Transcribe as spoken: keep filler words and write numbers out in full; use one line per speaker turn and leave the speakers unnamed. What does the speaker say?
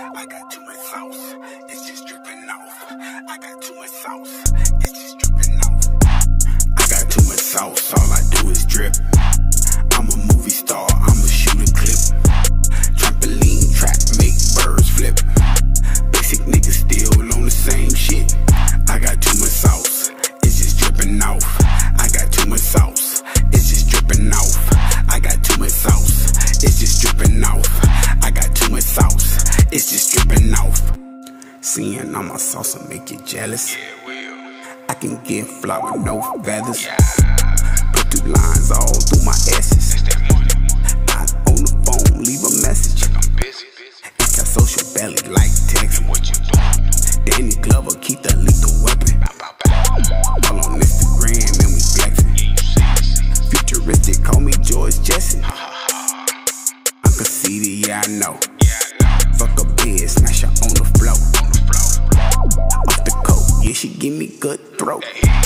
I got too much sauce, it's just dripping off. I got too much sauce, it's just dripping off. I got too much sauce, all I do is drip. I'm a movie star, I'ma shoot a clip. Trampoline trap, make birds flip. Basic niggas still on the same shit. I got too much sauce, it's just dripping off. I got too much sauce, it's just dripping off. I got too much sauce, it's just dripping off. I got too much sauce, it's just dripping off. Seeing all my sauce will make you jealous. I can get fly with no feathers. Put two lines all through my S's. I on the phone, leave a message. It's got social belly like text. Danny Glover, keep the lethal weapon. All on Instagram and we flexing. Futuristic, call me George Jesse. Uncle C D, yeah I know. Fuck a bed, smash her on the floor. Off the coat, yeah she give me good throat.